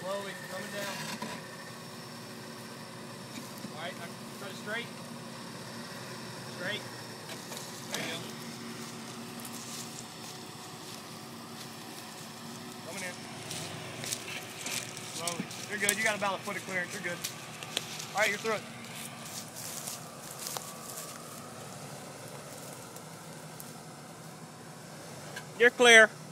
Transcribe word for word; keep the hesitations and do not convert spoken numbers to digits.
Slowly, coming down. Alright, try to straight. Straight. There you go. Coming in. Slowly. You're good. You got about a foot of clearance. You're good. Alright, you're through it. You're clear.